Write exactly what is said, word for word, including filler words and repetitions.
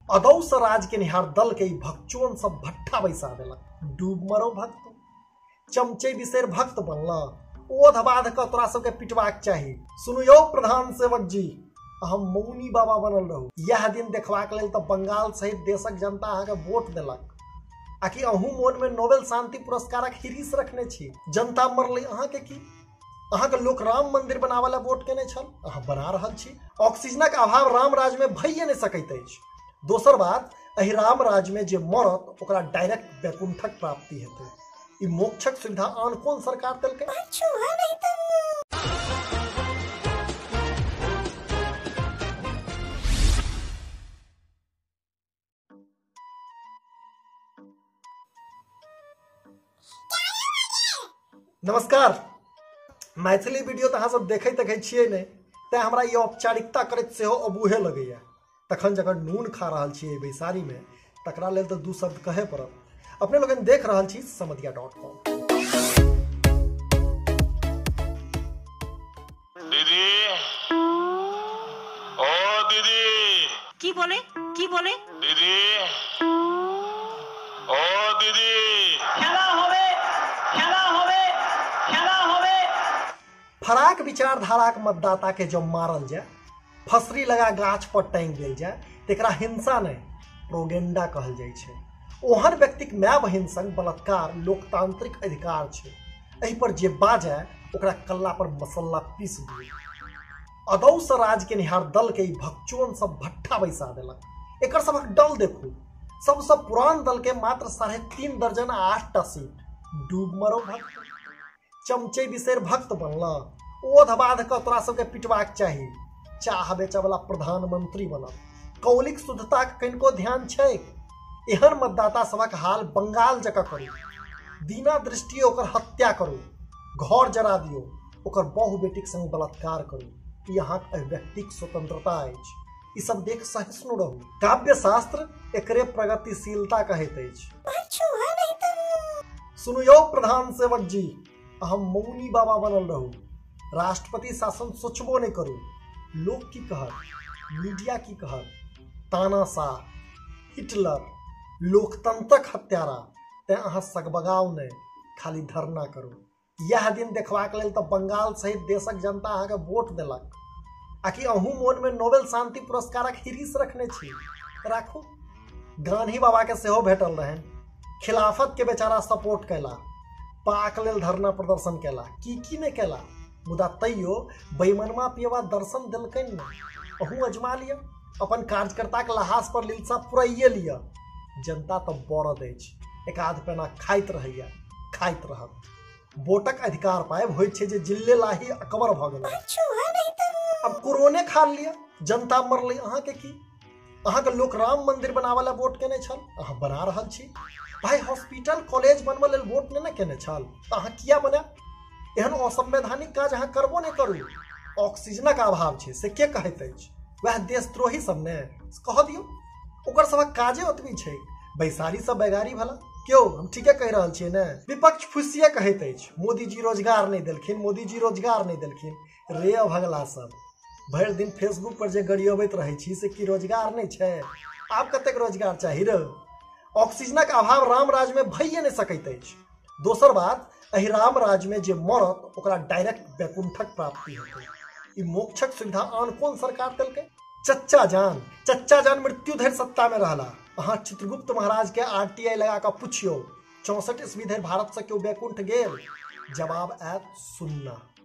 अदौ से राज के निहार दल के भक्चुअन सब भट्ठा बैसा देलक। डूब मरो भक्त, चमचे बिसेर भक्त बनला, ओध बाध का तोरा सबके पिटवाक चाही। सुनु यौ प्रधान सेवक जी, हम मौनी बाबा बनल रहू। यह दिन देखबाक लेल तऽ बंगाल सहित देशक जनता अहाँके वोट देलक, आकि अहूँ मोन में नोबेल शांति पुरस्कारक हिरीस रखने छी। जनता मरलै अहाँके की? अहाँके लोक राम मंदिर बनाबे ला वोट केने छल, अहाँ बना रहल छी। ऑक्सीजनक अभाव राम राज में भइए नहि सकैत अछि। दोसर बात, एहि राम राज में जे मरत ओकरा डायरेक्ट वैकुंठक प्राप्ति हेतै। ई मोक्षक सुविधा आन कोन सरकार देलकै? नमस्कार, मैथिली वीडियो तऽ अहाँ सब देखै तकै छियै नहि, तेँ हमरा ई औपचारिकता करैत सेहो अबूहे लगैया। तखन जकर नून खा रहल छियै बैसारी में, तकरा लेल तऽ दू शब्द कहे पड़त। अपने लोगन देख रहल छी समधिया डॉट कॉम। दीदी, ओ दीदी, की बोले की बोले दीदी, ओ दीदी, खेला होवे खेला होवे खेला होवे। फराक विचारधारा के मतदाता के जब मारल जाए, फसरी लगा गाछ पर टांग देल जाए, तेकरा हिंसा नहीं प्रोगेंडा कहल जाय छै। ओहन व्यक्ति के माय बहिन संग बलात्कार लोकतांत्रिक अधिकार छै। एहि पर जे बाजे ओकरा कल्ला पर मसल्ला पीस दियो। अदौ से राज के निहार दल के भक्चुअन सब भट्ठा बैसा देलक। एकर सबक दल देखू, सबसे पुरान दल के मात्र साढ़े तीन दर्जन आठ टा सीट। डूब मरो भक्त, चमचे बिसेर भक्त बनला, ओध बाध का तोरा सबके पिटवाक चाही। चाह बेचे वाला प्रधानमंत्री बनब, कौलिक शुद्धता के कनिको ध्यान छै? एहन मतदाता सभक हाल बंगाल जकाँ करू। बिना दृष्टि ओकर हत्या करू, घर जरा दियो, ओकर बहु बेटीक संग बलात्कार करू। ई अहाँक व्यक्तिक स्वतंत्रता अछि। ई सब देख सहिष्णु रहू। काव्य शास्त्र एकरे प्रगतिशीलता कहैत अछि। सुनु यौ प्रधान सेवक जी, हम मौनी बाबा बनल रहू। राष्ट्रपति शासन सोचबो नहीं करू। लोग की कहत, मीडिया की कहत, तानाशाह, हिटलर, लोकतंत्रक हत्यारा, तें अहाँ सगबगाव नहीं, खाली धरना करू। यह दिन देखबाक लेल तऽ बंगाल सहित देशक जनता अहाँके वोट देलक, आकि अहूँ मोन में नोबेल शांति पुरस्कारक हिरीस रखने छी। राखू। गांधी बाबा के सेहो भेटल रहन, खिलाफत के बेचारा सपोर्ट कैला, पाक लेल धरना प्रदर्शन कैला, की की नहीं कैला। मुदा तैयो बेईमनमा पियवा दर्शन दिलकनि नहीं। अहूँ अजमा लिया, अपन कार्यकर्ता के लहास पर लीलसा पुराइए लिया। जनता तो बरद अछि, एकाध पेना खाइत रहैया, खाइत रहत। वोटक अधिकार पायब होइत छै जे जिल्ले लाही अकबर भऽ गेल। अब कोरोने खा लिया, जनता मरलै अहाँके की? अहाँके लोक राम मंदिर बनाबे ला वोट केने छल, अहाँ बना रहल छी। भाई हॉस्पिटल कॉलेज बनबे लेल वोट नहीं ने केने छल, अहाँ किया बना? एहन असंवैधानिक काज अहाँ करबो नहीं करू। ऑक्सीजनक अभाव छै से के कहैत अछि? वह देशद्रोही सब ने कह दियौ। ओकर सबक काजे ओतबी छै, बैसारी सब बैगारी भला। क्यों हम ठीके कह रहल छियै ने? विपक्ष फुसिये कहैत अछि मोदी जी रोजगार नहीं देलखिन, मोदी जी रोजगार नहीं देलखिन। रे भगला सब, भरि दिन फेसबुक पर जे गरियबैत रहै छी से की रोजगार नहीं छै? आब कतेक रोजगार चाही रे? ऑक्सीजनक अभाव राम राज में भइए नहीं सकैत अछि। दोसर बात, एहि राम राज में जे मरत ओकरा डायरेक्ट वैकुंठक प्राप्ति हेतै। ई मोक्षक सुविधा आन कोन सरकार देलकै? चच्चा जान चच्चा जान मृत्यु धरि सत्ता में रहला। अहाँ चित्रगुप्त महाराज के आरटीआई लगा कऽ पुछियो, चौसठ ईस्वी धरि भारत से क्यों वैकुंठ गेल? जवाब आयत सुन्ना।